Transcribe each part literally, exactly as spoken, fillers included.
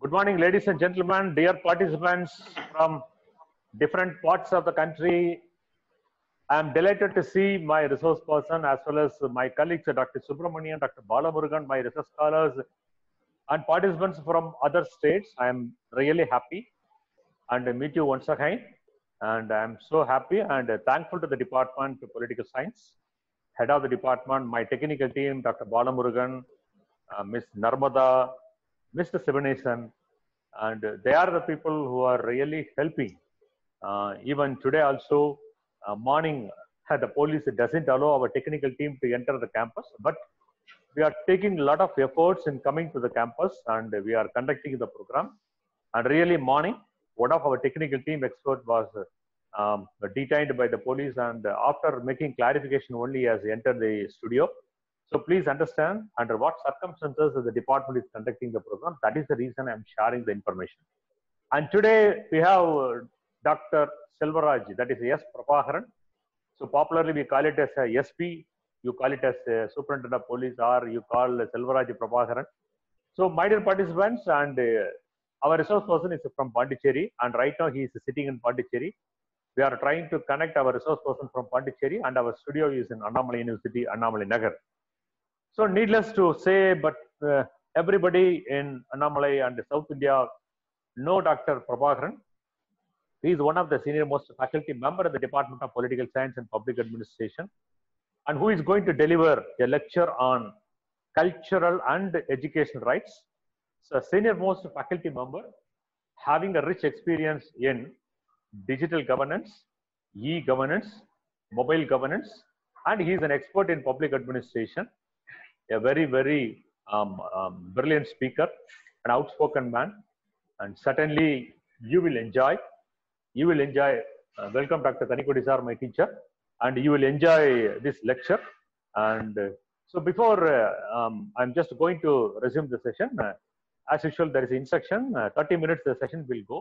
Good morning, ladies and gentlemen, dear participants from different parts of the country. I am delighted to see my resource person as well as my colleagues, Doctor Subramanian, Doctor Balamurugan, my research scholars, and participants from other states. I am really happy and meet you once again. And I am so happy and thankful to the Department of Political Science, head of the department, my technical team, Doctor Balamurugan, uh, Miss Narmada, Mister Sivanesan, and they are the people who are really helping. Uh, even today also, uh, morning, uh, the police doesn't allow our technical team to enter the campus, but we are taking a lot of efforts in coming to the campus and we are conducting the program. And really morning, one of our technical team expert was um, detained by the police, and after making clarification only has entered the studio. So please understand under what circumstances the department is conducting the program. That is the reason I am sharing the information. And today we have Doctor Selvaraj, that is S. Prabhakaran. So popularly we call it as a S P, you call it as a Superintendent of Police, or you call Selvaraj Prabhakaran. So my dear participants, and uh, our resource person is from Pondicherry, and right now he is sitting in Pondicherry. We are trying to connect our resource person from Pondicherry, and our studio is in Annamalai University, Annamalai Nagar. So needless to say, but uh, everybody in Annamalai and South India know Doctor Prabhakaran. He is one of the senior most faculty member of the Department of Political Science and Public Administration, and who is going to deliver a lecture on cultural and educational rights. So senior most faculty member having a rich experience in digital governance, e-governance, mobile governance, and he is an expert in public administration, a very, very um, um, brilliant speaker, an outspoken man, and certainly you will enjoy, you will enjoy, uh, welcome Doctor Tanikudi sir, my teacher, and you will enjoy this lecture. And uh, so before, uh, um, I'm just going to resume the session. Uh, as usual, there is instruction, uh, thirty minutes the session will go.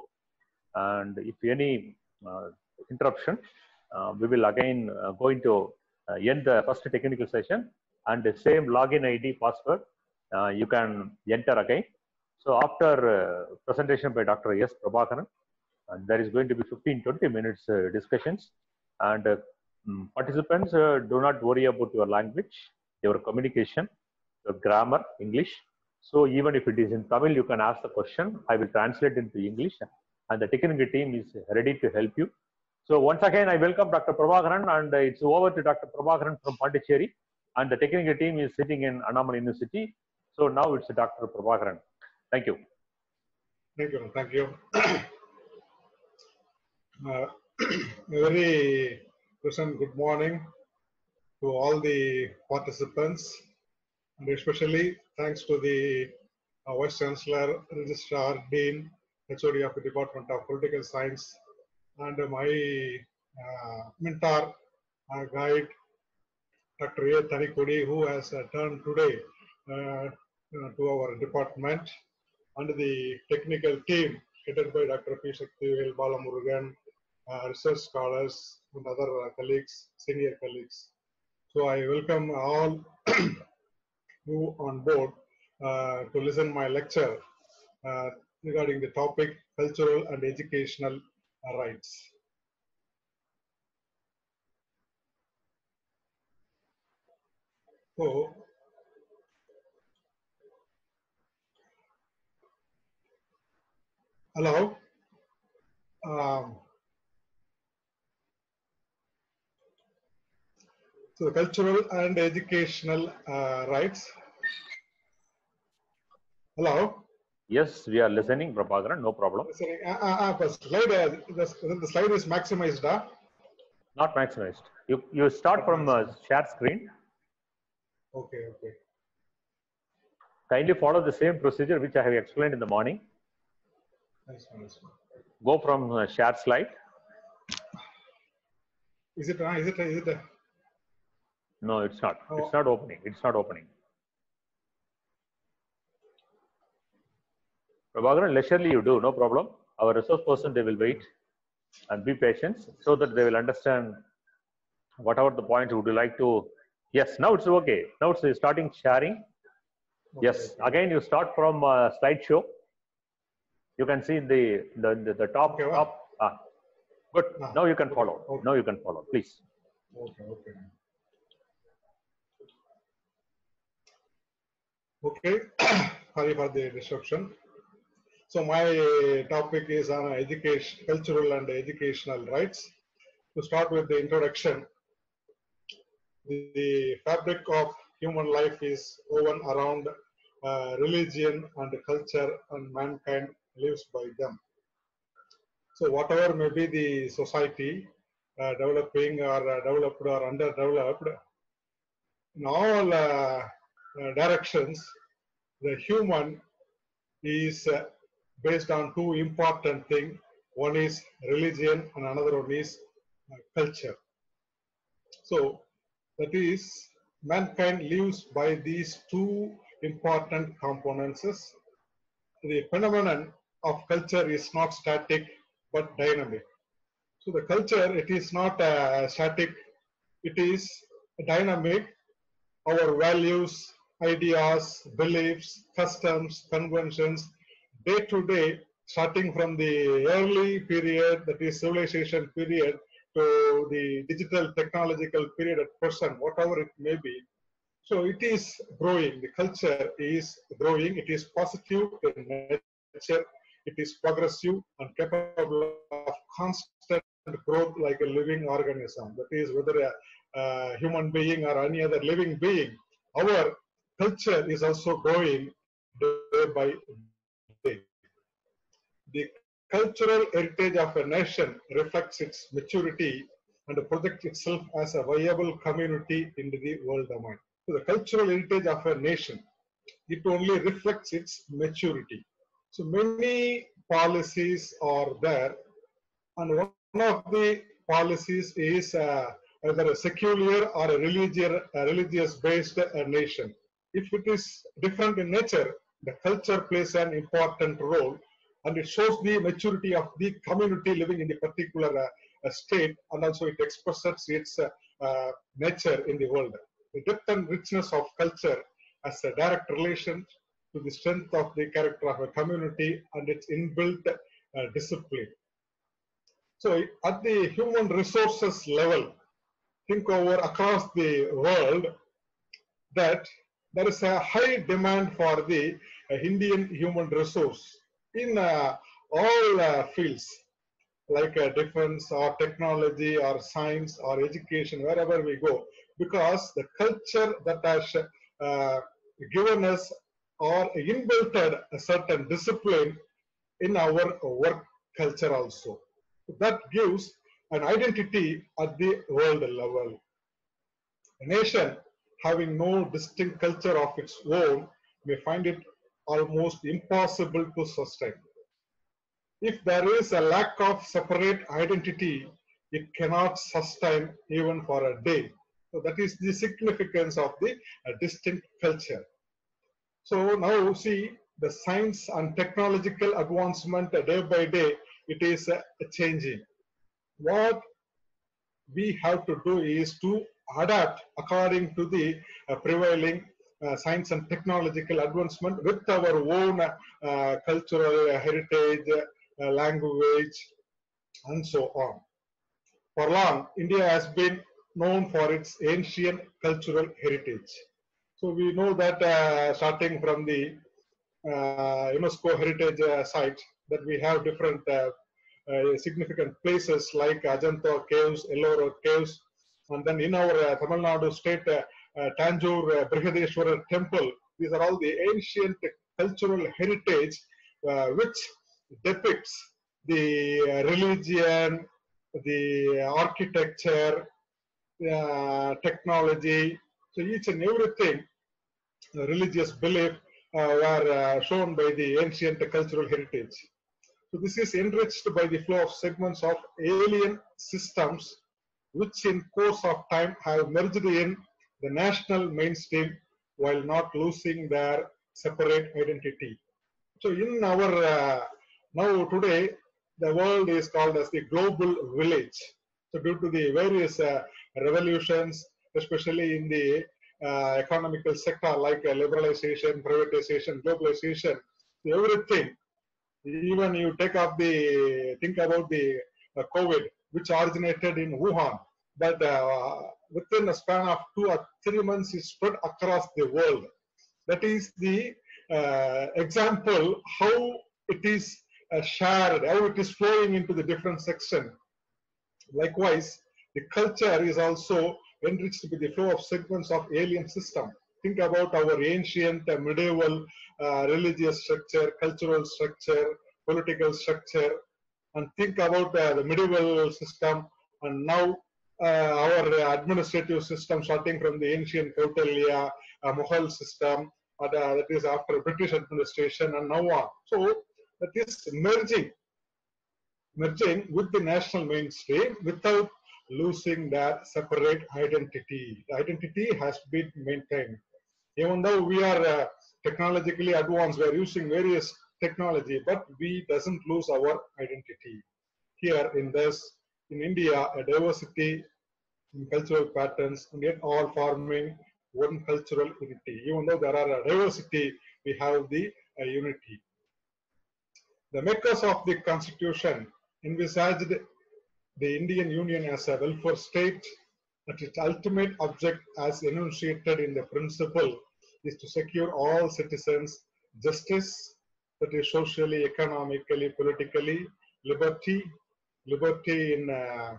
And if any uh, interruption, uh, we will again uh, going to uh, end the first technical session, and the same login I D password uh, you can enter again. So after uh, presentation by Doctor S. Prabhakaran, and there is going to be fifteen to twenty minutes uh, discussions, and uh, um, participants uh, do not worry about your language, your communication, your grammar, English. So even if it is in Tamil, you can ask the question. I will translate into English, and the technical team is ready to help you. So once again, I welcome Doctor Prabhakaran, and it's over to Doctor Prabhakaran from Pondicherry, and the technical team is sitting in Annamalai University. So now it's Doctor Prabhakaran. Thank you. Thank you. Thank you. uh, very pleasant good morning to all the participants, and especially thanks to the uh, Vice Chancellor, Registrar, Dean, H O D of the Department of Political Science, and my uh, mentor, uh, guide, Doctor A. Tanikudi, who has uh, turned today uh, uh, to our department, and the technical team headed by Doctor P. Shaktivel, Balamurugan, uh, research scholars, and other uh, colleagues, senior colleagues. So I welcome all you on board uh, to listen my lecture uh, regarding the topic cultural and educational uh, rights. So, hello. Um, so, cultural and educational uh, rights. Hello. Yes, we are listening, Prabhakaran, no problem. Listening. Uh, uh, uh, slide, uh, the, the slide is maximized. Uh? Not maximized. You, you start from uh, share screen. Okay, okay. Kindly follow the same procedure which I have explained in the morning. Nice one, nice one. Go from uh, share slide. Is it? Uh, is it? Uh, is it? Uh, no, it's not. oh. It's not opening. It's not opening. Prabhakaran, leisurely you do, no problem. Our resource person, they will wait and be patient so that they will understand whatever the point would you like to. Yes, now it's okay. Now it's starting sharing. Okay. Yes, again you start from uh, slideshow. You can see the the the, the top Okay, well. top. Ah, good. Ah, Now you can okay, follow. okay. Now you can follow, please. Okay, okay. Okay, sorry for the disruption. So my topic is on education, cultural and educational rights. To start with the introduction, the, the fabric of human life is woven around uh, religion and culture, and mankind lives by them. So whatever may be the society, uh, developing or uh, developed or underdeveloped, in all uh, uh, directions, the human is uh, based on two important things. One is religion and another one is uh, culture. So that is, mankind lives by these two important components. The phenomenon of culture is not static but dynamic. So the culture, it is not uh, static, it is dynamic. Our values, ideas, beliefs, customs, conventions, day to day, starting from the early period, that is civilization period, to the digital technological period at present, whatever it may be. So it is growing, the culture is growing, it is positive in nature, it is progressive and capable of constant growth like a living organism. That is, whether a, a human being or any other living being, our culture is also growing day by day. The cultural heritage of a nation reflects its maturity and projects itself as a viable community in the world domain. So the cultural heritage of a nation, it only reflects its maturity. So many policies are there, and one of the policies is uh, either a secular or a religious, a religious-based uh, nation. If it is different in nature, the culture plays an important role, and it shows the maturity of the community living in the particular uh, state, and also it expresses its uh, uh, nature in the world. The depth and richness of culture has a direct relation to the strength of the character of a community and its inbuilt uh, discipline. So at the human resources level, think over across the world that there is a high demand for the uh, Indian human resource in uh, all uh, fields, like uh, defense or technology or science or education, wherever we go, because the culture that has uh, given us or inbuilt a certain discipline in our work culture also. That gives an identity at the world level. A nation having no distinct culture of its own may find it almost impossible to sustain. If there is a lack of separate identity, it cannot sustain even for a day. So that is the significance of the uh, distinct culture. So now see the science and technological advancement uh, day by day, it is uh, changing. What we have to do is to adapt according to the uh, prevailing uh, science and technological advancement with our own uh, cultural heritage, uh, language, and so on. For long, India has been known for its ancient cultural heritage. So we know that uh, starting from the uh, UNESCO heritage uh, site, that we have different uh, uh, significant places like Ajanta caves, Ellora caves, and then in our uh, Tamil Nadu state, uh, uh, Tanjore uh, Brihadeshwara temple. These are all the ancient cultural heritage uh, which depicts the uh, religion, the architecture, uh, technology. So each and everything, uh, religious belief, uh, were uh, shown by the ancient cultural heritage. So this is enriched by the flow of segments of alien systems, which in course of time have merged in the national mainstream while not losing their separate identity. So in our, uh, now today, the world is called as the global village. So due to the various uh, revolutions, especially in the uh, economical sector like uh, liberalization, privatization, globalization, everything Even you take up the, think about the uh, COVID, which originated in Wuhan, but uh, within a span of two or three months, it spread across the world. That is the uh, example how it is uh, shared, how it is flowing into the different section. Likewise, the culture is also enriched with the flow of segments of alien system. Think about our ancient uh, medieval uh, religious structure, cultural structure, political structure, and think about uh, the medieval system, and now uh, our administrative system starting from the ancient Kautilya, uh, Mughal system, uh, that is after British administration, and now on. So that is merging merging with the national mainstream without losing their separate identity. The identity has been maintained. Even though we are uh, technologically advanced, we are using various technology, but we doesn't lose our identity. Here in this, in India, a diversity in cultural patterns, and yet all forming one cultural unity. Even though there are a diversity, we have the uh, unity. The makers of the constitution envisaged the Indian Union as a welfare state, that its ultimate object, as enunciated in the principle, is to secure all citizens justice, that is socially, economically, politically, liberty, liberty in uh,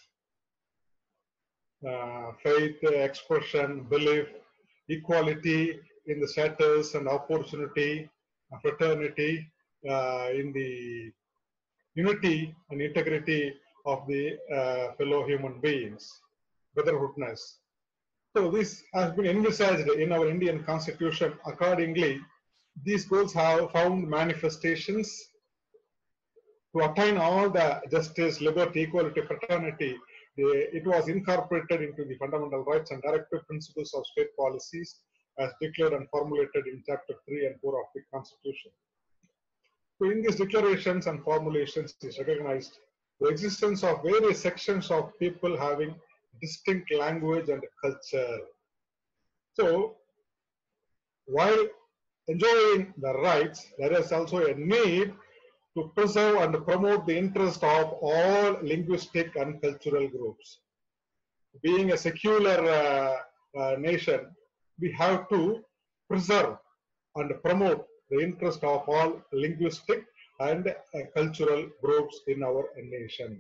uh, faith, expression, belief, equality in the status and opportunity, fraternity, uh, in the unity and integrity of the uh, fellow human beings, brotherhoodness. So this has been envisaged in our Indian constitution. Accordingly, these goals have found manifestations to attain all the justice, liberty, equality, fraternity. The, it was incorporated into the fundamental rights and directive principles of state policies as declared and formulated in chapter three and four of the constitution. So in these declarations and formulations is recognized the existence of various sections of people having distinct language and culture. So while enjoying the rights, there is also a need to preserve and promote the interest of all linguistic and cultural groups. Being a secular uh, uh, nation, we have to preserve and promote the interest of all linguistic and uh, cultural groups in our nation.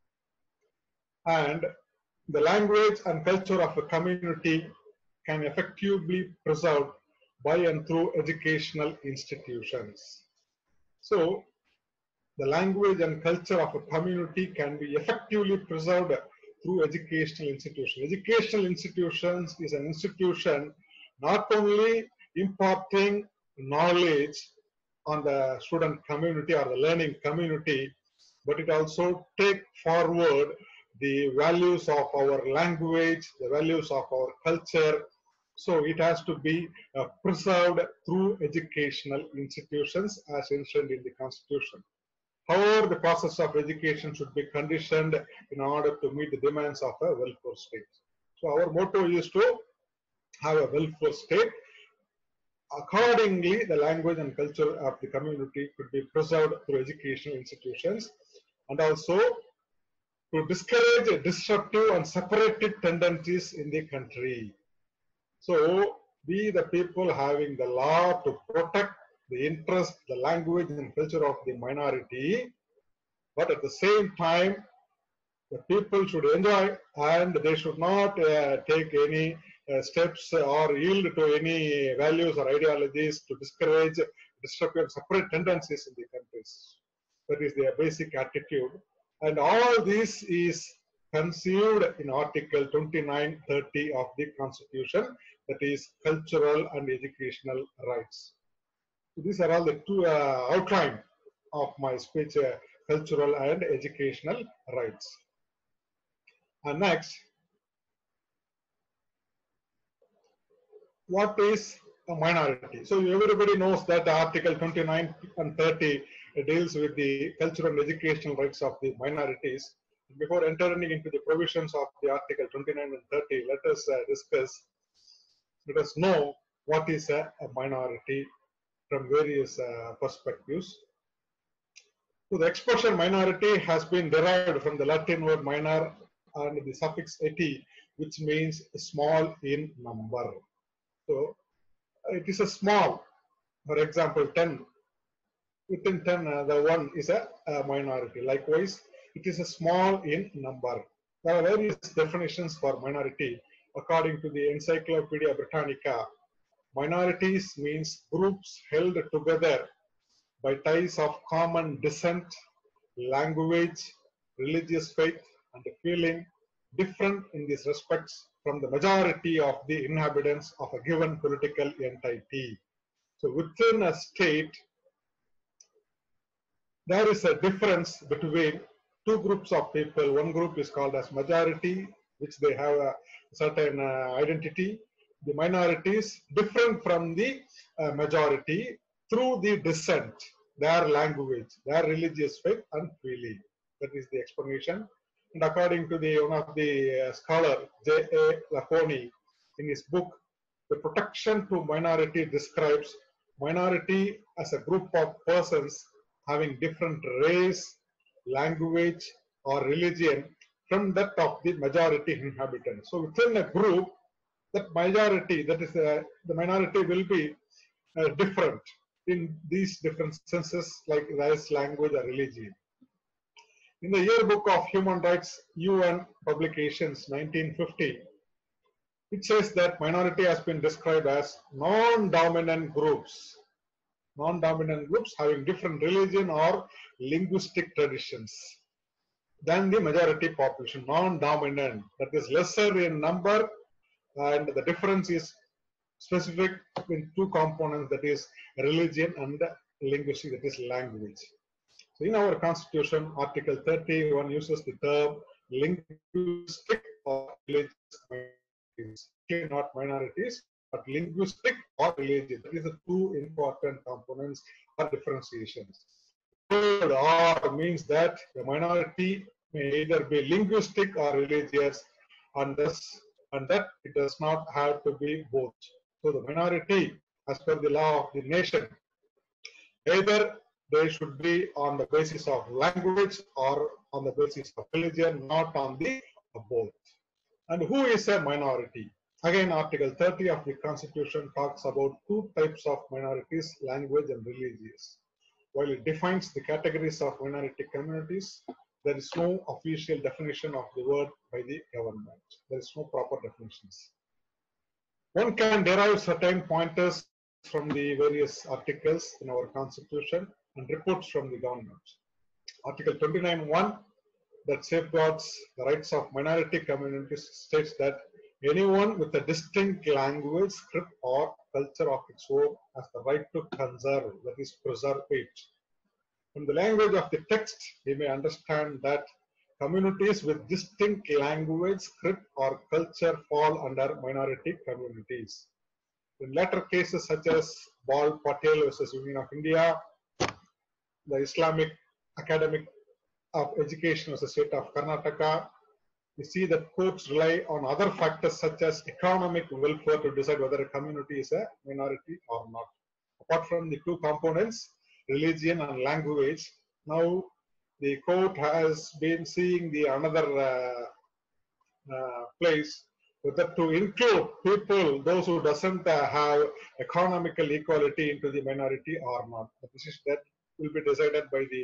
And the language and culture of a community can effectively preserved by and through educational institutions. So the language and culture of a community can be effectively preserved through educational institutions. Educational institutions is an institution not only imparting knowledge on the student community or the learning community, but it also take forward the values of our language, the values of our culture. So it has to be uh, preserved through educational institutions as mentioned in the constitution. However, the process of education should be conditioned in order to meet the demands of a welfare state. So our motto is to have a welfare state. Accordingly, the language and culture of the community could be preserved through educational institutions, and also to discourage disruptive and separated tendencies in the country. So we the people having the law to protect the interest, the language and culture of the minority, but at the same time, the people should enjoy and they should not uh, take any uh, steps or yield to any values or ideologies to discourage disruptive separate tendencies in the countries. That is their basic attitude. And all this is conceived in Article twenty-nine thirty of the Constitution, that is cultural and educational rights. So these are all the two uh, outline of my speech, uh, cultural and educational rights. And next, what is a minority? So everybody knows that Article twenty-nine and thirty deals with the cultural and educational rights of the minorities. Before entering into the provisions of the Article twenty-nine and thirty, let us uh, discuss, let us know what is a, a minority from various uh, perspectives. So the expression minority has been derived from the Latin word minor and the suffix eti, which means small in number. So it is a small, for example, ten. Within ten, uh, the one is a, a minority. Likewise, it is a small in number. There are various definitions for minority. According to the Encyclopedia Britannica, minorities means groups held together by ties of common descent, language, religious faith, and feeling different in these respects from the majority of the inhabitants of a given political entity. So within a state, there is a difference between two groups of people. One group is called as majority, which they have a certain uh, identity. The minorities different from the uh, majority through the descent, their language, their religious faith and feeling. That is the explanation. And according to the one of the uh, scholar, J A Laconi, in his book, The Protection to Minority, describes minority as a group of persons having different race, language, or religion from that of the majority inhabitants. So within a group, that majority, that is uh, the minority, will be uh, different in these different senses, like race, language, or religion. In the Yearbook of Human Rights U N Publications nineteen fifty, it says that minority has been described as non-dominant groups. Non-dominant groups having different religion or linguistic traditions than the majority population. Non-dominant, that is lesser in number, and the difference is specific in two components, that is religion and linguistic, that is language. So in our constitution, Article thirty-one uses the term linguistic or religious minorities, not minorities, but linguistic or religious. These are two important components or differentiations. Word or means that the minority may either be linguistic or religious, and thus and that it does not have to be both. So the minority, as per the law of the nation, either they should be on the basis of language or on the basis of religion, not on the both. And who is a minority? Again, Article thirty of the Constitution talks about two types of minorities, language and religious. While it defines the categories of minority communities, there is no official definition of the word by the government. There is no proper definitions. One can derive certain pointers from the various articles in our Constitution and reports from the government. Article twenty-nine one, that safeguards the rights of minority communities, states that anyone with a distinct language, script, or culture of its own has the right to conserve, that is, preserve it. From the language of the text, we may understand that communities with distinct language, script, or culture fall under minority communities. In latter cases such as Bal Patel versus Union of India, the Islamic Academic of Education versus State of Karnataka, we see that courts rely on other factors such as economic welfare to decide whether a community is a minority or not. Apart from the two components, religion and language, now the court has been seeing the another uh, uh, place whether to include people, those who doesn't uh, have economical equality into the minority or not. This is that will be decided by the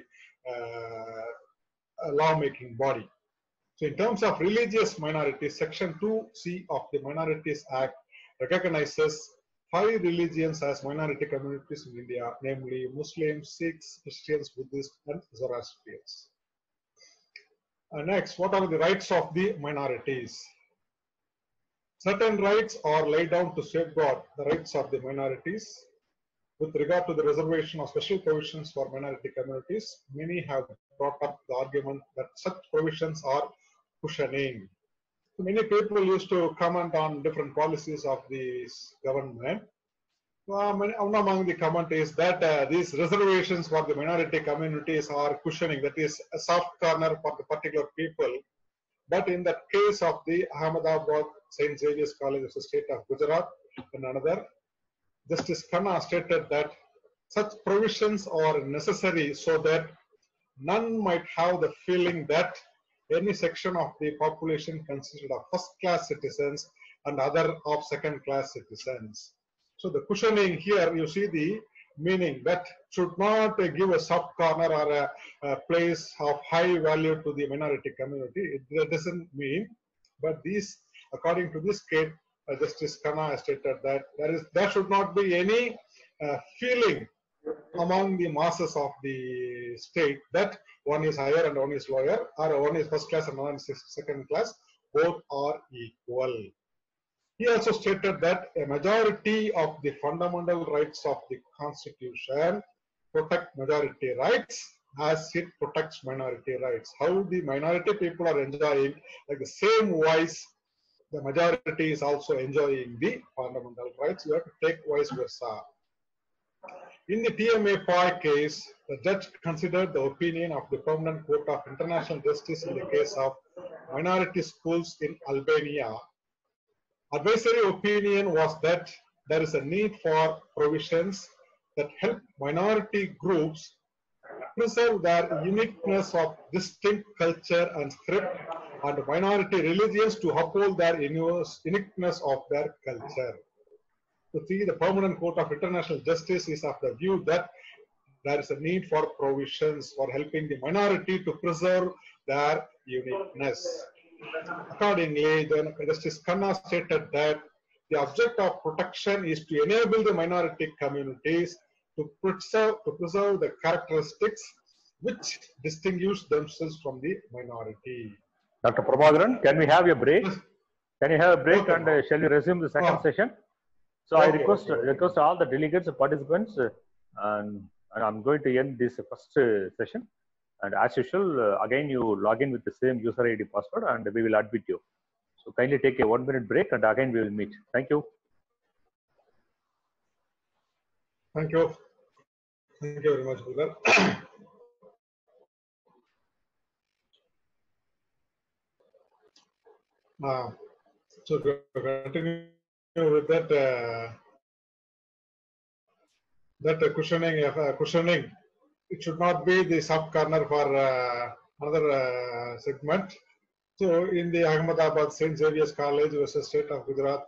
uh, lawmaking body. So in terms of religious minorities, Section two C of the Minorities Act recognizes five religions as minority communities in India, namely Muslims, Sikhs, Christians, Buddhists, and Zoroastrians. Uh, next, what are the rights of the minorities? Certain rights are laid down to safeguard the rights of the minorities. With regard to the reservation of special provisions for minority communities, many have brought up the argument that such provisions are cushioning. So many people used to comment on different policies of the government. Uh, one among the comment is that uh, these reservations for the minority communities are cushioning, that is a soft corner for the particular people. But in the case of the Ahmedabad Saint Xavier's College of the state of Gujarat and another, Justice Khanna stated that such provisions are necessary so that none might have the feeling that any section of the population consisted of first-class citizens and other of second-class citizens. So the cushioning here, you see the meaning that should not uh, give a soft corner or a, a place of high value to the minority community. It, that doesn't mean, but these, according to this case, uh, Justice Khanna has stated that there is there should not be any uh, feeling among the masses of the state that one is higher and one is lower, or one is first class and one is second class, both are equal. He also stated that a majority of the fundamental rights of the Constitution protect majority rights as it protects minority rights. How the minority people are enjoying, like the same voice, the majority is also enjoying the fundamental rights. You have to take vice versa. In the T M A Pai case, the judge considered the opinion of the Permanent Court of International Justice in the case of minority schools in Albania. Advisory opinion was that there is a need for provisions that help minority groups preserve their uniqueness of distinct culture and script, and minority religions to uphold their uniqueness of their culture. To see, the Permanent Court of International Justice is of the view that there is a need for provisions for helping the minority to preserve their uniqueness. Accordingly, then Justice Khanna stated that the object of protection is to enable the minority communities to preserve, to preserve the characteristics which distinguish themselves from the minority. Doctor Prabhakaran, can we have a break? Can you have a break, Okay. and uh, shall we resume the second Oh. session? So Okay, I request okay. request all the delegates, participants, uh, and, and I'm going to end this first uh, session. And as usual, uh, again you log in with the same user I D password, and we will admit you. So kindly take a one minute break, and again we will meet. Thank you. Thank you. Thank you very much, brother. uh, so to continue with that, uh, that uh, cushioning, uh, cushioning, it should not be the soft corner for uh, another uh, segment. So in the Ahmedabad Saint Xavier's College versus State of Gujarat,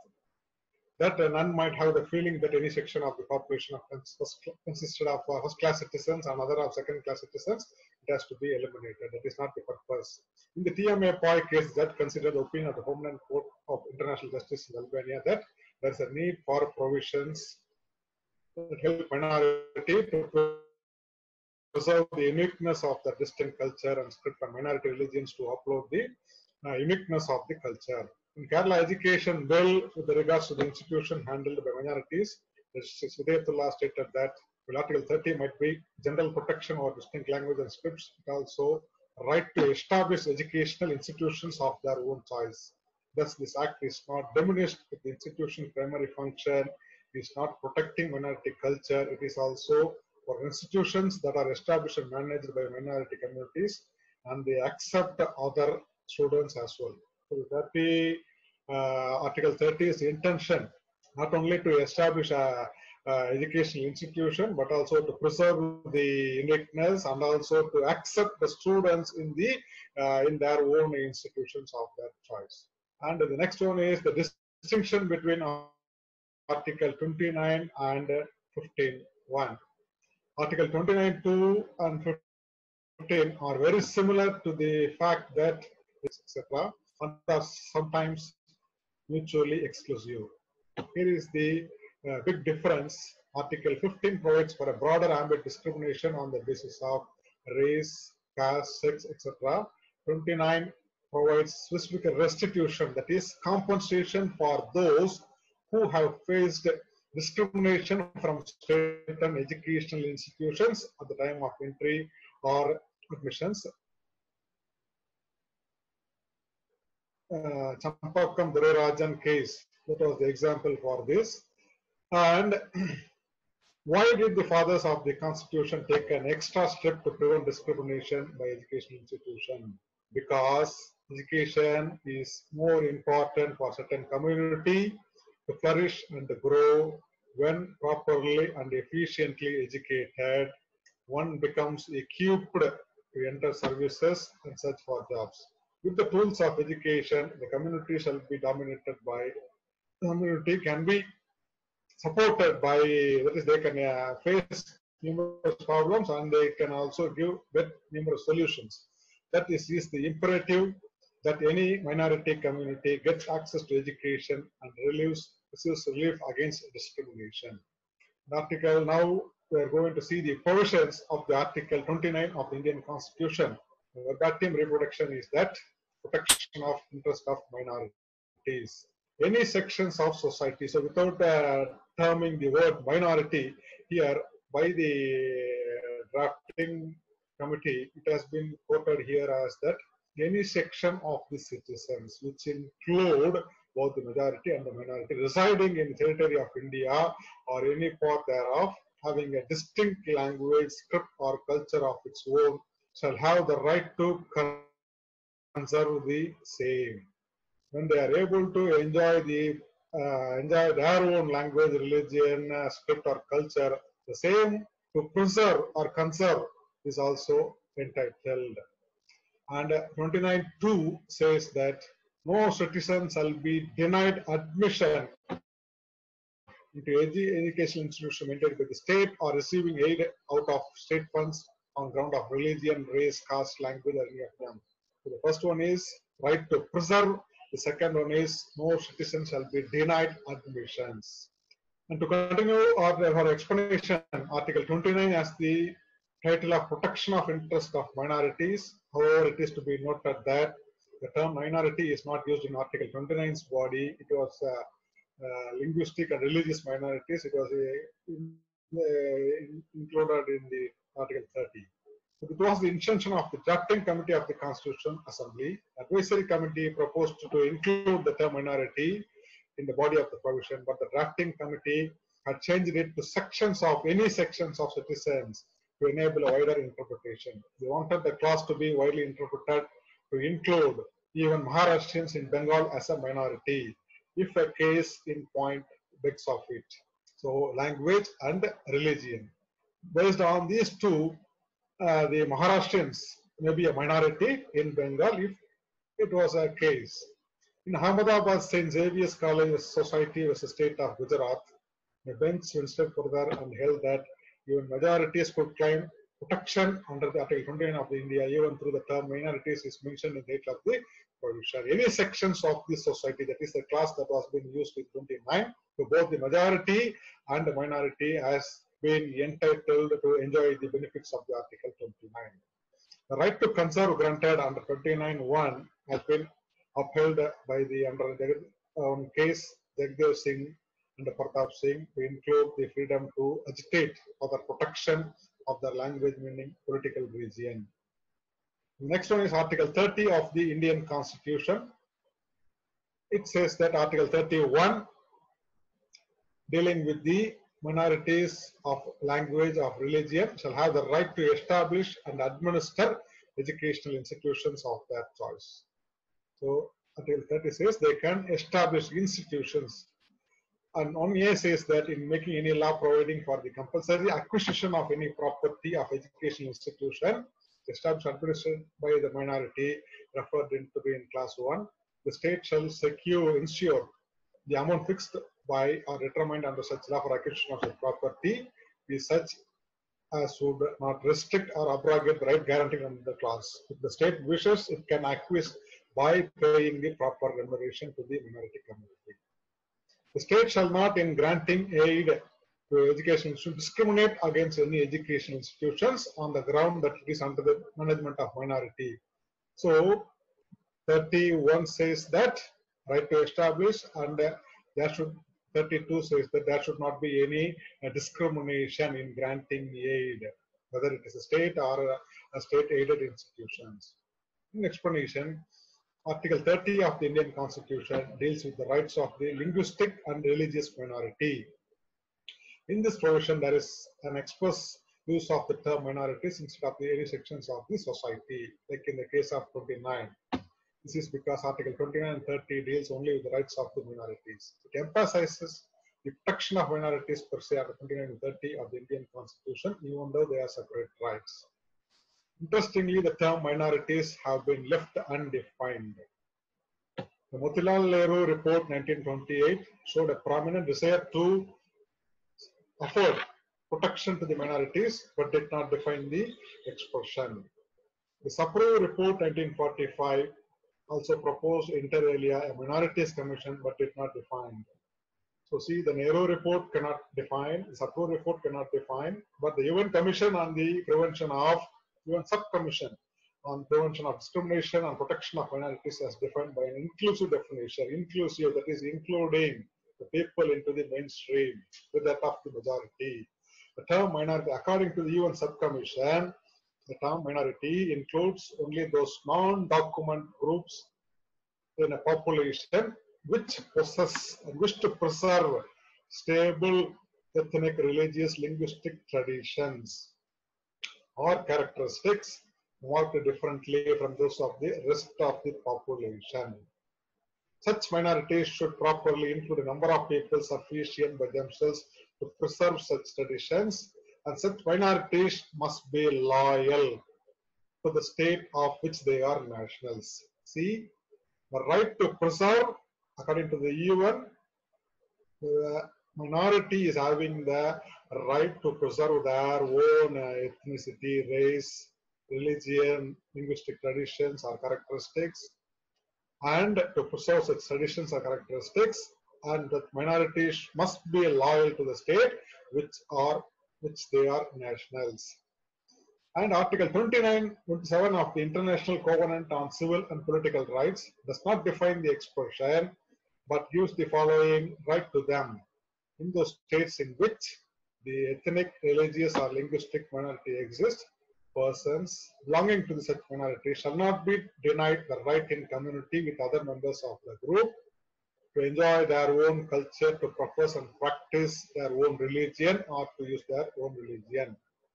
that uh, none might have the feeling that any section of the population of first, consisted of uh, first class citizens and other of second class citizens, it has to be eliminated. That is not the purpose. In the T M A Pai case, that considered the opinion of the Permanent Court of International Justice in Albania that there is a need for provisions that help minority to preserve the uniqueness of the distinct culture and script and minority religions to uphold the uh, uniqueness of the culture. In Kerala Education Bill, with regards to the institution handled by minorities, Justice Hidayatullah stated that well, Article thirty might be general protection or distinct language and scripts, but also right to establish educational institutions of their own choice. Thus, this act is not diminished with the institution's primary function. It is not protecting minority culture. It is also for institutions that are established and managed by minority communities, and they accept other students as well. So thirty, uh, Article thirty is the intention not only to establish a, a educational institution, but also to preserve the uniqueness and also to accept the students in the uh, in their own institutions of their choice. And the next one is the distinction between Article twenty-nine and fifteen one. Article twenty-nine two and fifteen are very similar to the fact that et cetera are sometimes mutually exclusive. Here is the uh, big difference. Article fifteen provides for a broader ambit discrimination on the basis of race, caste, sex, et cetera. twenty-nine provides specific restitution, that is compensation for those who have faced discrimination from certain educational institutions at the time of entry or admissions. Uh, Champakam Durarajan case, that was the example for this. And why did the fathers of the Constitution take an extra step to prevent discrimination by educational institution? Because education is more important for certain community to flourish and to grow. When properly and efficiently educated, one becomes equipped to enter services and search for jobs. With the tools of education, the community shall be dominated by, community can be supported by, that is, they can uh, face numerous problems and they can also give numerous solutions. That is, is the imperative that any minority community gets access to education and relieves, receives relief against discrimination. In article now, we are going to see the provisions of the Article twenty-nine of the Indian Constitution. The verbatim reproduction is that protection of interest of minorities. Any sections of society, so without uh, terming the word minority here by the drafting committee, it has been quoted here as that any section of the citizens, which include both the majority and the minority, residing in the territory of India or any part thereof, having a distinct language, script or culture of its own, shall have the right to conserve the same. When they are able to enjoy the uh, enjoy their own language, religion, uh, script or culture, the same to preserve or conserve is also entitled. And uh, twenty-nine two says that no citizen shall be denied admission into any educational institution maintained by the state or receiving aid out of state funds on ground of religion, race, caste, language, or any of them. So the first one is right to preserve. The second one is no citizen shall be denied admissions. And to continue or for explanation, Article twenty-nine as the title of protection of interest of minorities. However, it is to be noted that the term minority is not used in Article twenty-nine's body. It was uh, uh, linguistic and religious minorities. It was uh, in, uh, included in the Article thirty. It was the intention of the drafting committee of the Constitution Assembly. Advisory committee proposed to include the term minority in the body of the provision, but the drafting committee had changed it to sections of any sections of citizens to enable a wider interpretation. They wanted the clause to be widely interpreted to include even Maharashtrians in Bengal as a minority, if a case in point begs of it. So language and religion. Based on these two, uh, the Maharashtrians may be a minority in Bengal if it was a case. In Ahmedabad, Saint Xavier's College Society was a state of Gujarat. The bench went step further and held that even majorities could claim protection under the Article twenty-nine of the India, even through the term minorities is mentioned in the title of the provision. Any sections of this society, that is the class that was being used with twenty-nine, to both the majority and the minority has been entitled to enjoy the benefits of the Article twenty-nine. The right to conserve granted under twenty-nine one has been upheld by the under the um, case Jagdev Singh and Pratap Singh to include the freedom to agitate for the protection of their language, meaning political region. The next one is Article thirty of the Indian Constitution. It says that Article thirty-one, dealing with the minorities of language, of religion, shall have the right to establish and administer educational institutions of their choice. So Article thirty says they can establish institutions. And on A says that in making any law providing for the compulsory acquisition of any property of educational institution established administered by the minority referred into in class one, the state shall secure, ensure the amount fixed by or determined under such law for acquisition of such property is such as would not restrict or abrogate the right guaranteed under the clause. If the state wishes, it can acquire by paying the proper remuneration to the minority community. The state shall not, in granting aid to education, should discriminate against any educational institutions on the ground that it is under the management of minority. So, thirty-one says that right to establish, and uh, there should thirty-two says that there should not be any uh, discrimination in granting aid, whether it is a state or a, a state-aided institutions. In explanation, Article thirty of the Indian Constitution deals with the rights of the linguistic and religious minority. In this provision, there is an express use of the term minorities instead of the any sections of the society, like in the case of twenty-nine. This is because Article twenty-nine and thirty deals only with the rights of the minorities. It emphasizes the protection of minorities per se, Article twenty-nine and thirty of the Indian Constitution, even though they are separate rights. Interestingly, the term minorities have been left undefined. The Motilal Nehru report nineteen twenty-eight showed a prominent desire to afford protection to the minorities, but did not define the expression. The Sapru report nineteen forty-five also proposed inter alia a minorities commission, but did not define. So see, the Nehru report cannot define, the Sapru report cannot define, but the U N Commission on the Prevention of, U N Sub-Commission on Prevention of Discrimination and Protection of Minorities as defined by an inclusive definition, inclusive, that is including the people into the mainstream with that of the majority. The term minority, according to the U N Sub-Commission, the term minority includes only those non-document groups in a population which possess and wish to preserve stable ethnic, religious, linguistic traditions or characteristics marked differently from those of the rest of the population. Such minorities should properly include a number of people sufficient by themselves to preserve such traditions, and such minorities must be loyal to the state of which they are nationals. See, the right to preserve, according to the U N, the minority is having the right to preserve their own ethnicity, race, religion, linguistic traditions or characteristics, and to preserve such traditions or characteristics, and that minorities must be loyal to the state which are which they are nationals. And Article twenty-nine twenty-seven of the International Covenant on Civil and Political Rights does not define the expression, but gives the following right to them. In those states in which the ethnic, religious or linguistic minority exists, persons belonging to the such minority shall not be denied the right in community with other members of the group to enjoy their own culture, to profess and practice their own religion, or to use their own religion.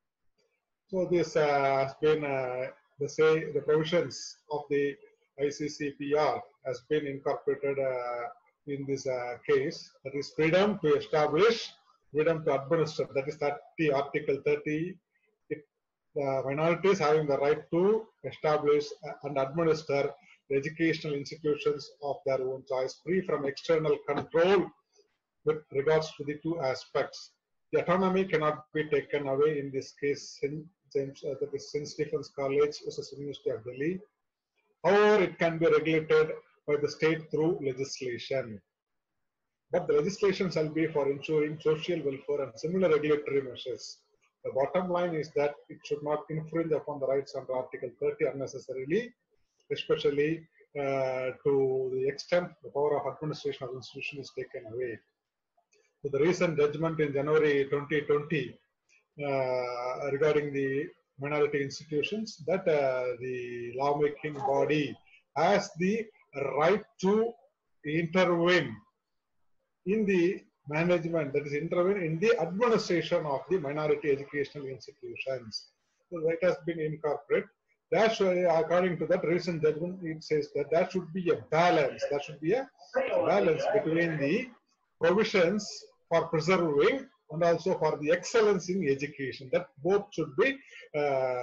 So this uh, has been, uh, the say, the provisions of the I C C P R has been incorporated uh, in this uh, case. That is freedom to establish, freedom to administer. That is thirty, Article thirty. It, uh, minorities having the right to establish and administer the educational institutions of their own choice, free from external control with regards to the two aspects. The autonomy cannot be taken away in this case, Saint James, uh, that is Saint Stephen's College versus University of Delhi. However, it can be regulated by the state through legislation. But the legislation shall be for ensuring social welfare and similar regulatory measures. The bottom line is that it should not infringe upon the rights under Article thirty unnecessarily, especially uh, to the extent the power of administration of the institution is taken away. So the recent judgment in January twenty twenty uh, regarding the minority institutions, that uh, the lawmaking body has the right to intervene in the management, that is intervene in the administration of the minority educational institutions. So that has been incorporated. That should, according to that recent judgment, it says that there should be a balance. There should be a balance between the provisions for preserving and also for the excellence in education. That both should be uh,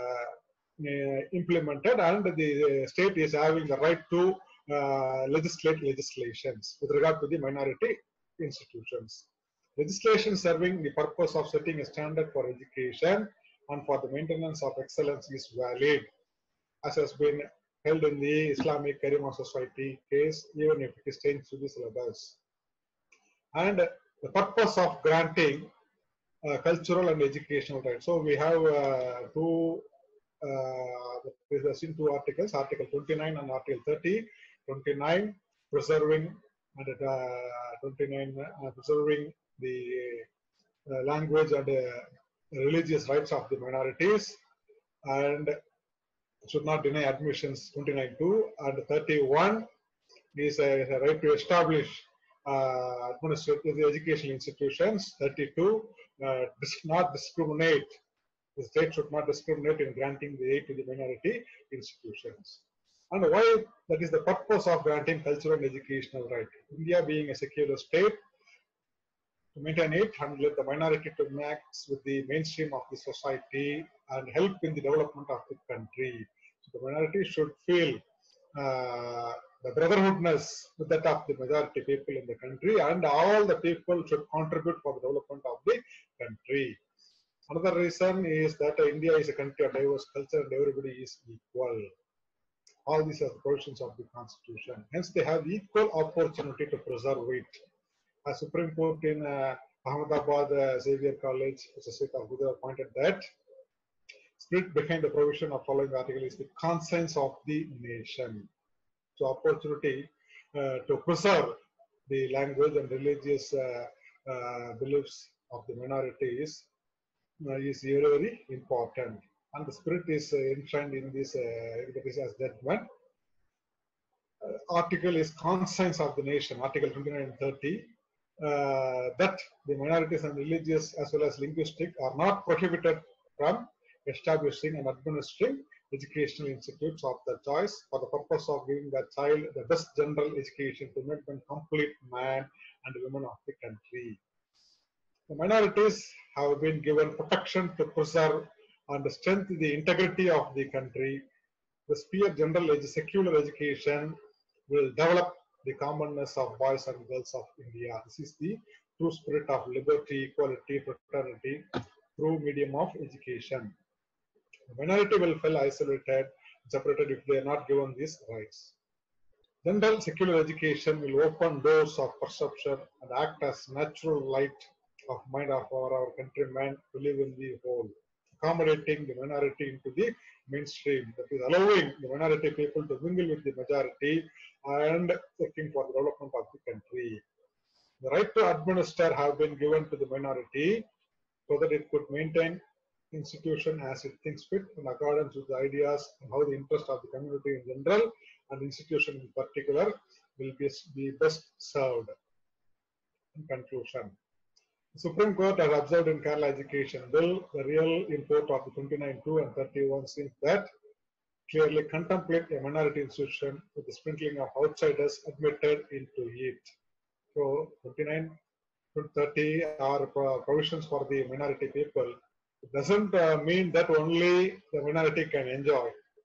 uh, implemented, and the state is having the right to uh, legislate legislations with regard to the minority institutions. Legislation serving the purpose of setting a standard for education and for the maintenance of excellence is valid, as has been held in the Islamic Karima Society case, even if it is changed to the syllabus. And the purpose of granting uh, cultural and educational rights. So we have uh, two, uh, there are two articles, Article twenty-nine and Article thirty. twenty-nine, preserving, and uh, twenty-nine, uh, preserving the uh, language and uh, religious rights of the minorities, and should not deny admissions, twenty-nine two, and thirty-one is a, a right to establish uh, administrative educational institutions, thirty-two, uh, not discriminate, the state should not discriminate in granting the aid to the minority institutions. And why that is the purpose of granting cultural and educational right. India being a secular state, to maintain it and let the minority to mix with the mainstream of the society and help in the development of the country. So the minority should feel uh, the brotherhoodness with that of the majority people in the country, and all the people should contribute for the development of the country. Another reason is that India is a country of diverse culture and everybody is equal. All these are the provisions of the Constitution. Hence, they have equal opportunity to preserve it. A Supreme Court in uh, Ahmedabad uh, Xavier College, Justice Gujarat, pointed that spirit behind the provision of following article is the conscience of the nation. So, opportunity uh, to preserve the language and religious uh, uh, beliefs of the minorities uh, is very, very important. And the spirit is uh, enshrined in this uh, as judgment. Uh, article is conscience of the nation, Article twenty-nine and thirty. Uh, that the minorities and religious as well as linguistic are not prohibited from establishing and administering educational institutes of their choice for the purpose of giving the child the best general education to make them complete man and women of the country. The minorities have been given protection to preserve and strengthen the integrity of the country. The sphere general edu secular education will develop the commonness of boys and girls of India. This is the true spirit of liberty, equality, fraternity through medium of education. The minority will feel isolated, separated if they are not given these rights. General secular education will open doors of perception and act as natural light of mind of our, our countrymen to live in the whole, accommodating the minority into the mainstream, that is allowing the minority people to mingle with the majority and working for the development of the country. The right to administer have been given to the minority so that it could maintain institution as it thinks fit in accordance with the ideas and how the interest of the community in general and institution in particular will be, be best served. In conclusion, the Supreme Court has observed in Kerala Education Bill the real import of the twenty-nine two and thirty-one seems that clearly contemplate a minority institution with the sprinkling of outsiders admitted into it. So twenty-nine to thirty are provisions for the minority people. It doesn't uh, mean that only the minority can enjoy.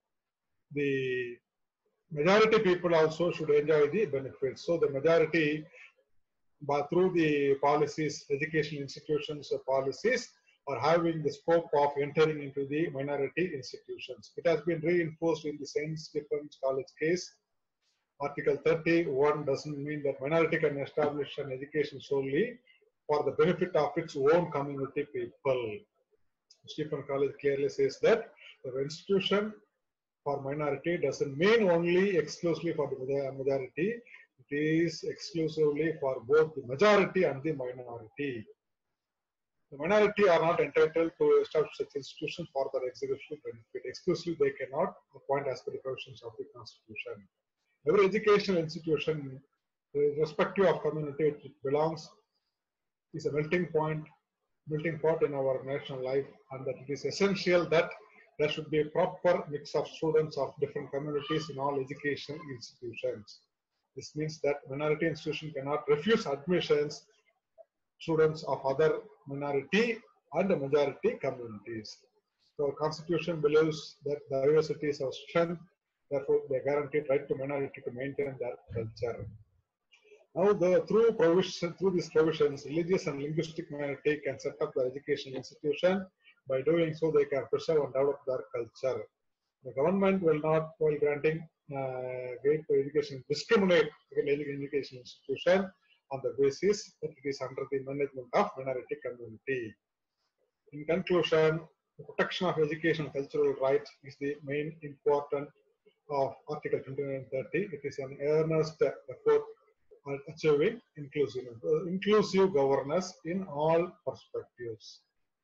The majority people also should enjoy the benefits. So the majority, but through the policies, educational institutions policies, are having the scope of entering into the minority institutions. It has been reinforced in the Saint Stephen's College case. Article thirty-one doesn't mean that minority can establish an education solely for the benefit of its own community people. Stephen College clearly says that the institution for minority doesn't mean only exclusively for the majority. It is exclusively for both the majority and the minority. The minority are not entitled to establish such institutions for their executive benefit. Exclusively, they cannot appoint as per the provisions of the Constitution. Every educational institution, irrespective of community it belongs, is a melting point, melting pot in our national life, and that it is essential that there should be a proper mix of students of different communities in all educational institutions. This means that minority institution cannot refuse admissions students of other minority and majority communities. So our Constitution believes that diversity is our strength, therefore they guaranteed right to minority to maintain their culture. Now, the, through provision, through these provisions, religious and linguistic minority can set up the educational institution. By doing so, they can preserve and develop their culture. The government will not, while granting uh, grade to education, discriminate against education institution on the basis that it is under the management of minority community. In conclusion, the protection of education and cultural rights is the main important of Article twenty-nine thirty. It is an earnest effort at achieving inclusive, uh, inclusive governance in all perspectives.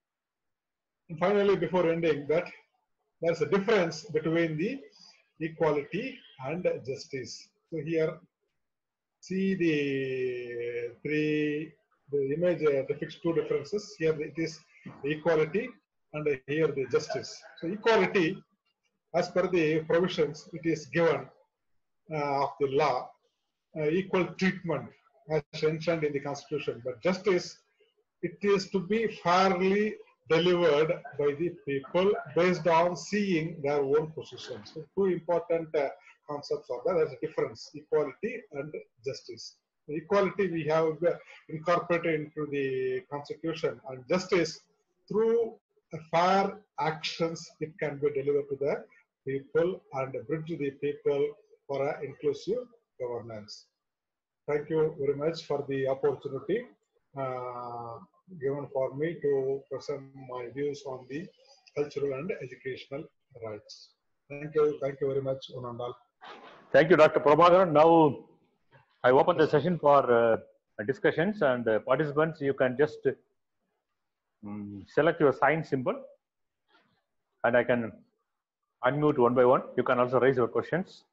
And finally, before ending that, there is a difference between the equality and justice. So here, see the three, the image uh, depicts two differences. Here it is the equality and here the justice. So equality, as per the provisions, it is given uh, of the law, uh, equal treatment as mentioned in the Constitution. But justice it is to be fairly delivered by the people based on seeing their own positions. So two important uh, concepts are there. There's a difference, equality and justice. Equality we have incorporated into the constitution, and justice through fair actions it can be delivered to the people and bridge the people for an inclusive governance. Thank you very much for the opportunity uh, given for me to present my views on the cultural and educational rights. Thank you. Thank you very much, Unandal. Thank you, Doctor Prabhakaran. Now I open the session for uh, discussions, and uh, participants, you can just um, select your sign symbol and I can unmute one by one. You can also raise your questions.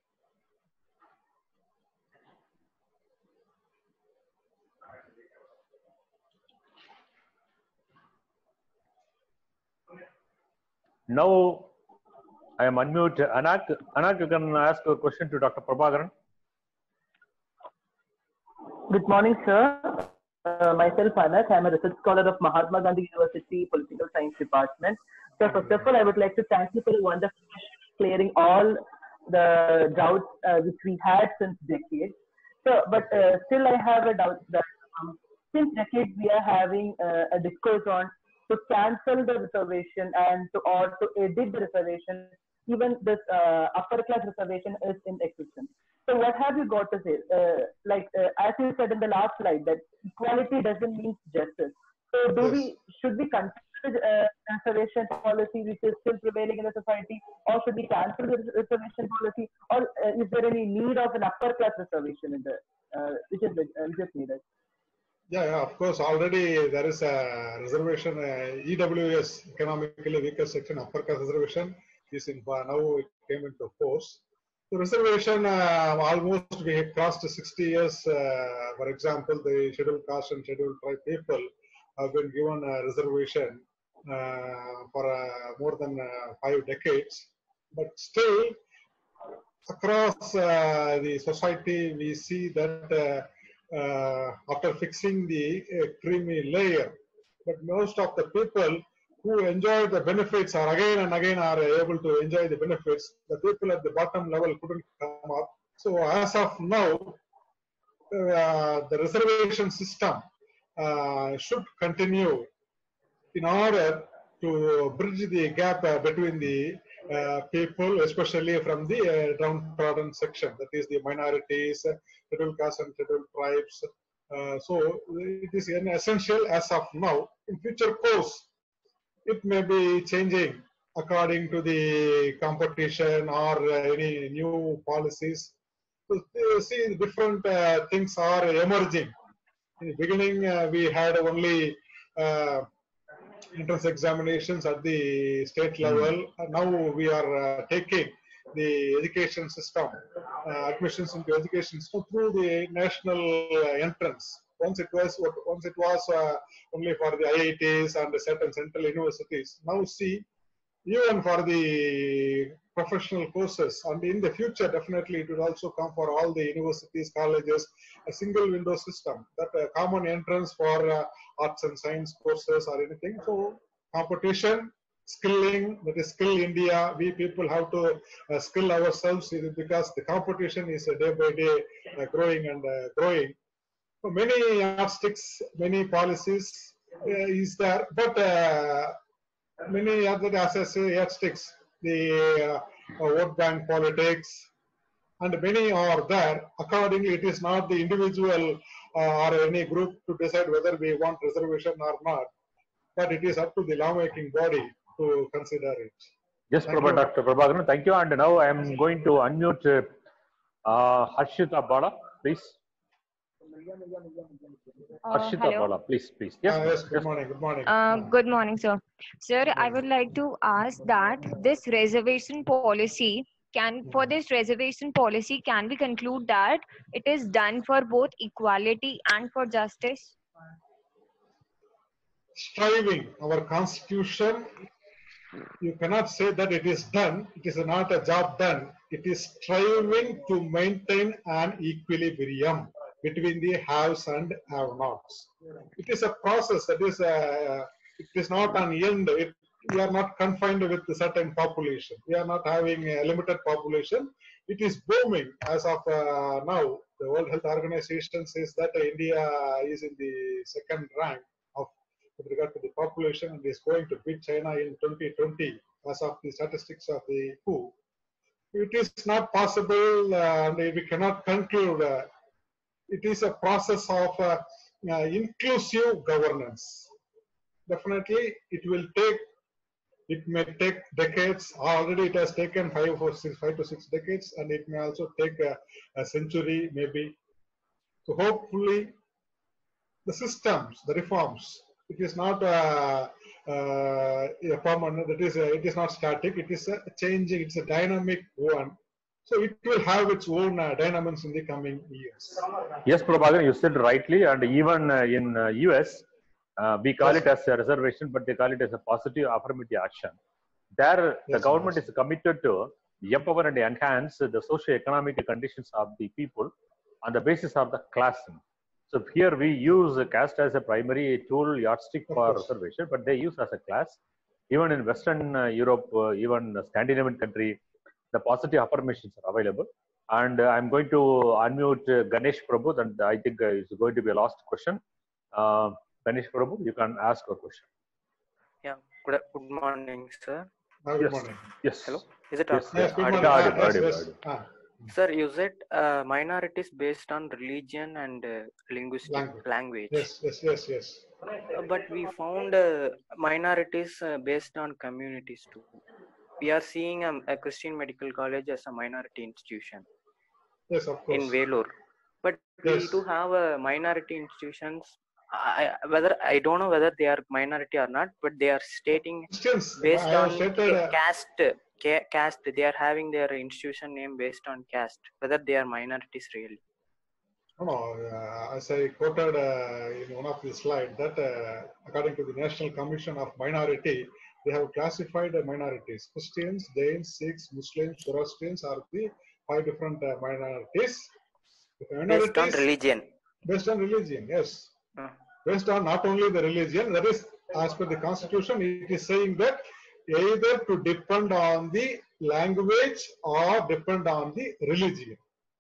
Now I am unmute Anak. Anak, you can ask a question to Doctor Prabhakaran. Good morning, sir. Uh, myself, Anak. I am a research scholar of Mahatma Gandhi University Political Science Department. So, first of all, I would like to thank you for the wonderful clearing all the doubts uh, which we had since decades. So, but uh, still, I have a doubt that um, since decades we are having uh, a discourse on to cancel the reservation and to or to edit the reservation. Even this uh, upper class reservation is in existence. So what have you got to say? Uh, like uh, as you said in the last slide, that equality doesn't mean justice. So do yes. we should we consider uh, reservation policy which is still prevailing in the society, or should we cancel the reservation policy, or uh, is there any need of an upper class reservation in the uh, which is uh, which is needed? Yeah, yeah, of course. Already there is a reservation, uh, E W S, economically weaker section, upper caste reservation is in now it came into force. The reservation uh, almost we have crossed sixty years. Uh, for example, the scheduled caste and scheduled tribe people have been given a reservation uh, for uh, more than uh, five decades. But still, across uh, the society, we see that. Uh, Uh, after fixing the uh, creamy layer, but most of the people who enjoy the benefits are again and again are able to enjoy the benefits. The people at the bottom level couldn't come up. So as of now, uh, the reservation system uh, should continue in order to bridge the gap uh, between the uh, people, especially from the uh, downtrodden section, that is the minorities, uh, scheduled castes and scheduled tribes. Uh, so it is an essential as of now. In future course, it may be changing according to the competition or uh, any new policies. So you see, different uh, things are emerging. In the beginning, uh, we had only uh, entrance examinations at the state level. And now we are uh, taking the education system, uh, admissions into education system through the national uh, entrance. Once it was, once it was uh, only for the I I Ts and certain central universities. Now see, even for the professional courses, and in the future, definitely it will also come for all the universities, colleges, a single window system, that a common entrance for uh, arts and science courses or anything. So competition, skilling, that is Skill India, we people have to uh, skill ourselves because the competition is uh, day by day uh, growing and uh, growing. So many yardsticks, many policies uh, is there, but uh, many other as I say yardsticks, the uh, vote bank politics, and many are there. Accordingly, it is not the individual uh, or any group to decide whether we want reservation or not, but it is up to the lawmaking body to consider it. Yes, Prabha, Doctor Prabhakaran, thank you. And now I am going to unmute uh, uh, Harshita Bala, please. Uh, Harshita hello. Bala, please, please. Yes, Uh, yes, good yes. morning, good morning. Uh, good morning, sir. Sir, I would like to ask that this reservation policy can, for this reservation policy, can we conclude that it is done for both equality and for justice? Striving, our constitution, you cannot say that it is done. It is not a job done. It is striving to maintain an equilibrium. between the haves and have-nots. It is a process that is, uh, it is not an end. It, we are not confined with a certain population. We are not having a limited population. It is booming as of uh, now. The World Health Organization says that India is in the second rank of with regard to the population and is going to beat China in twenty twenty as of the statistics of the W H O. It is not possible uh, and we cannot conclude. Uh, it is a process of uh, uh, inclusive governance. Definitely, it will take, it may take decades. Already it has taken five or six, five to six decades, and it may also take a, a century, maybe. So hopefully, the systems, the reforms, it is not a, a, a permanent. It is a, it is not static. It is a changing. It's a dynamic one. So it will have its own uh, dynamics in the coming years. Yes, Prabhakaran, you said rightly, and even uh, in uh, U S, uh, we call Yes. it as a reservation, but they call it as a positive affirmative action. There, the Yes, government yes. is committed to empower and enhance the socio-economic conditions of the people on the basis of the class. So here we use caste as a primary tool, yardstick Of for course. reservation, but they use as a class. Even in Western uh, Europe, uh, even Scandinavian country, the positive affirmations are available. And uh, I'm going to unmute uh, Ganesh Prabhu, and I think uh, it's going to be a last question. Uh, Ganesh Prabhu, you can ask a question. Yeah, good, good morning, sir. Uh, good Yes. morning. Yes. Hello, is it Yes. audible? Yes, good Audible, morning. audible, Ah, yes, audible, yes. audible. Ah, Sir, you said uh, minorities based on religion and uh, linguistic language. language. Yes, yes, yes, yes. Uh, but we found uh, minorities uh, based on communities too. We are seeing um, a Christian Medical College as a minority institution Yes, of course. in Vellore. But we Yes. do have uh, minority institutions. I, whether I don't know whether they are minority or not, but they are stating Christians, based I have on stated, ca- uh, caste. ca- Caste. They are having their institution name based on caste. Whether they are minorities really. no, no, uh, as I quoted uh, in one of the slides, that uh, according to the National Commission of Minority, they have classified the minorities. Christians, Jains, Sikhs, Muslims, Zoroastrians are the five different uh, minorities. The Based on minorities religion. based on religion, yes. Uh, Based on not only the religion, that is, as per the constitution, it is saying that either to depend on the language or depend on the religion.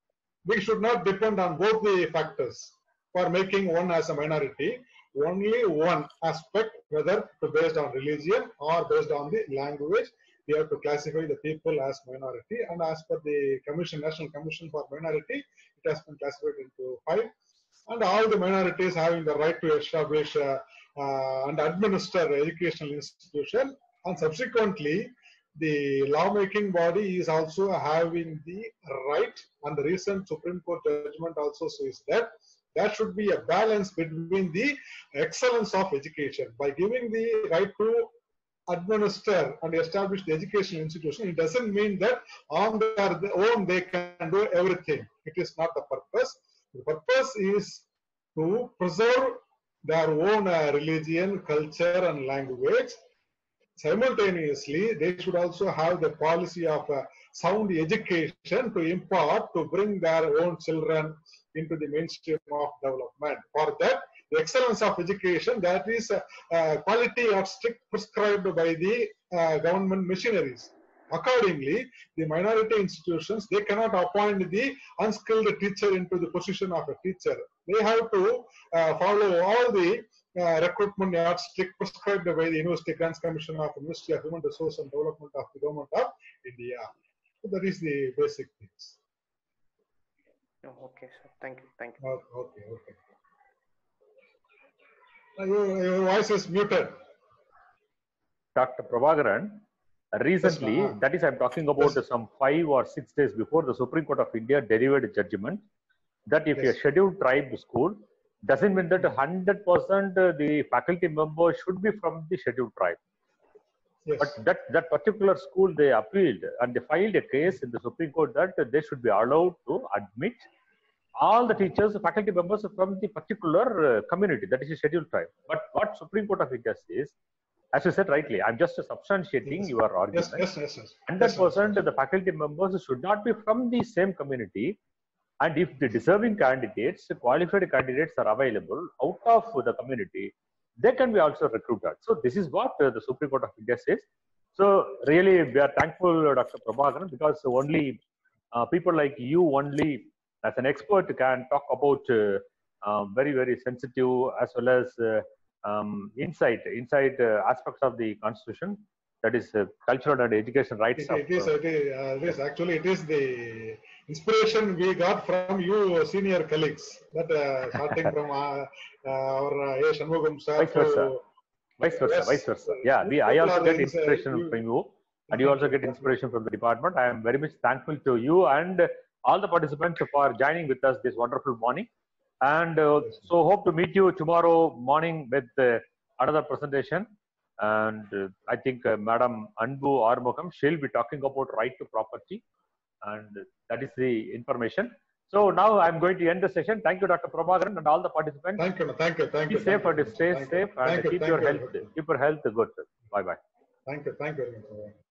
We should not depend on both the factors for making one as a minority. Only one aspect, whether based on religion or based on the language, we have to classify the people as minority. And as per the Commission, National Commission for Minority, it has been classified into five. And all the minorities having the right to establish uh, uh, and administer educational institution, and subsequently the lawmaking body is also having the right, and the recent Supreme Court judgment also says that there should be a balance between the excellence of education. By giving the right to administer and establish the educational institution, it doesn't mean that on their own they can do everything. It is not the purpose. The purpose is to preserve their own uh, religion, culture, and language. Simultaneously, they should also have the policy of uh, sound education to impart, to bring their own children into the mainstream of development. For that, the excellence of education, that is uh, uh, quality of strict prescribed by the uh, government machineries. Accordingly, the minority institutions, they cannot appoint the unskilled teacher into the position of a teacher. They have to uh, follow all the uh, recruitment yardstick prescribed by the University Grants Commission of the Ministry of Human Resource and Development of the Government of India. So that is the basic things. oh, okay, sir. Thank you. Thank you. Okay, okay. okay. Uh, Your, your voice is muted. Doctor Prabhakaran, recently, Yes, ma'am. that is, I'm talking about Yes. some five or six days before, the Supreme Court of India delivered a judgment that if Yes. a scheduled tribe school, doesn't mean that one hundred percent the faculty members should be from the scheduled tribe. Yes. But that, that particular school, they appealed and they filed a case in the Supreme Court that they should be allowed to admit all the teachers, faculty members from the particular uh, community, that is a scheduled tribe. But what Supreme Court of India says, as you said rightly, I'm just substantiating Yes. Yes, your argument. yes, yes. yes. one hundred percent Yes, the faculty members should not be from the same community. And if the deserving candidates, qualified candidates are available out of the community, they can be also recruited. So this is what uh, the Supreme Court of India says. So really, we are thankful, uh, Doctor Prabhakaran, because only uh, people like you, only as an expert, can talk about uh, uh, very, very sensitive as well as uh, um, insight, insight uh, aspects of the Constitution. That is uh, cultural and education rights. It, of, it is. It is, uh, it is actually it is the inspiration we got from you, senior colleagues. That uh, starting from uh, uh, our uh, A. Shanmugam sir. Vice versa. to- Vice versa. Yes. Vice versa. Yeah, we, I People also are get things, uh, inspiration you- from you, and you also get inspiration from the department. I am very much thankful to you and all the participants for joining with us this wonderful morning. And uh, so hope to meet you tomorrow morning with uh, another presentation. And uh, I think uh, Madam Anbu Armugam, she'll be talking about right to property, and that is the information. So now I'm going to end the session. Thank you, Doctor Prabhakaran, and all the participants. Thank you. Thank you. Thank Be you. safe thank and you, stay thank you, safe, and thank you, keep thank your you health very much. keep your health good. Bye bye. Thank you. Thank you very much.